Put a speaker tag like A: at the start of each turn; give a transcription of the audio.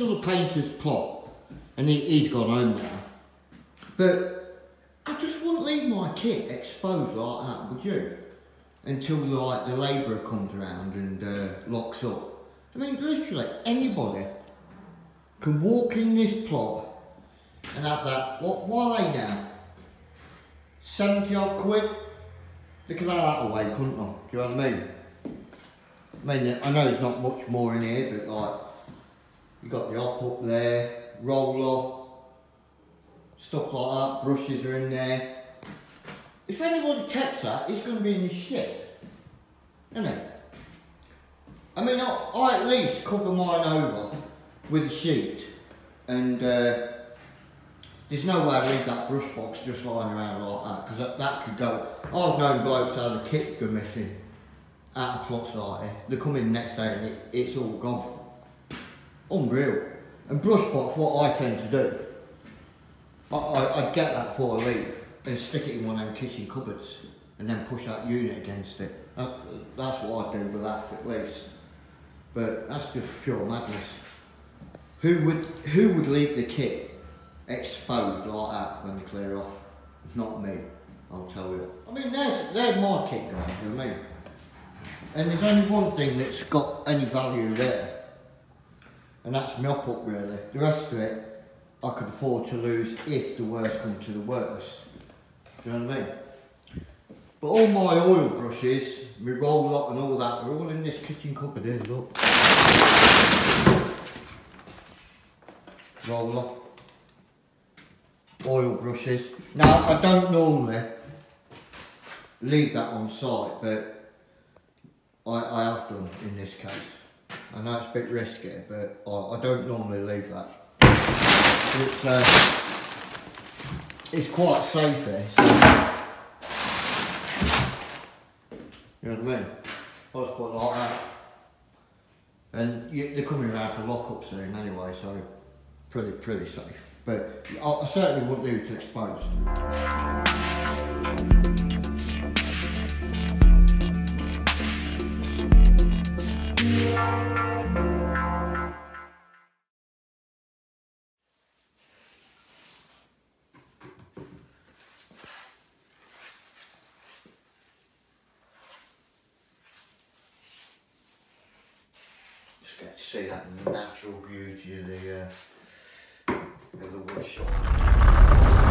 A: still a painter's plot, and he's gone home now. But I just wouldn't leave my kit exposed like that, would you? Until like the labourer comes around and locks up. I mean, literally anybody can walk in this plot and have that. What are they now? 70 odd quid? They could have that away, couldn't they? Do you know what I mean? I mean, I know there's not much more in here, but like, you got the hop up there, roller, stuff like that, brushes are in there. If anybody takes that, it's going to be in the shit, isn't it? I mean, I at least cover mine over with a sheet, and there's no way I leave that brush box just lying around like that, because that could go. I've known blokes how the kit go missing out of plots like that. They come in the next day and it's all gone. Unreal. And brush box, what I tend to do, I'd get that before I leave and stick it in one of them kitchen cupboards and then push that unit against it. That's what I do with that at least. But that's just pure madness. Who would leave the kit exposed like that when they clear off? Not me, I'll tell you. I mean, there's my kit, guys, you know what I mean? And there's only one thing that's got any value there, and that's my up really. The rest of it, I could afford to lose if the worst comes to the worst. Do you know what I mean? But all my oil brushes, my roller and all that, are all in this kitchen cupboard here, look. Roller. Oil brushes. Now, I don't normally leave that on site, but I have done in this case. I know it's a bit risky, but I don't normally leave that. It's quite safe here. You know what I mean? I'll just put it like that. And they're coming around for lock-up soon anyway, so pretty safe. But I certainly wouldn't leave it exposed. Just get to see that natural beauty of the wood shop.